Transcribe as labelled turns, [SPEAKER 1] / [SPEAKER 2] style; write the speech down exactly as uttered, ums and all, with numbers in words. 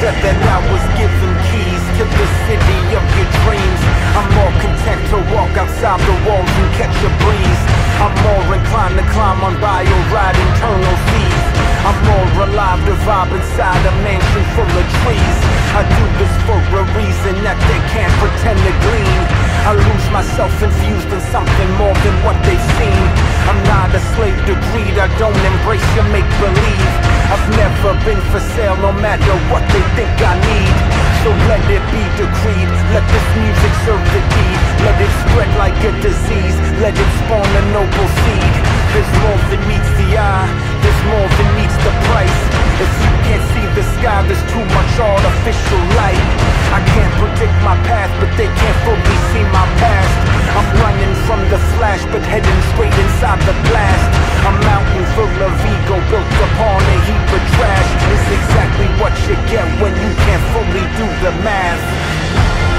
[SPEAKER 1] said that I was given keys to the city of your dreams. I'm more content to walk outside the walls and catch a breeze. I'm more inclined to climb on bio ride internal seas. I'm more alive to vibe inside a mansion full of trees. I do this for a reason that they can't pretend to glean. I lose myself infused in something more than what they've seen. I'm not a slave to greed, I don't embrace your make-believe. I've never been for sale no matter what they think I need. So let it be decreed, let this music serve the deed. Let it spread like a disease, let it spawn a noble seed. There's more than meets the eye, there's more than meets the price. If you can't see the sky, there's too much artificial light. I can't predict my path, but they can't fully see my past. I'm running from the flash, but heading straight inside the blast. A mountain full of ego built upon a heap of trash is exactly what you get when you can't fully do the math.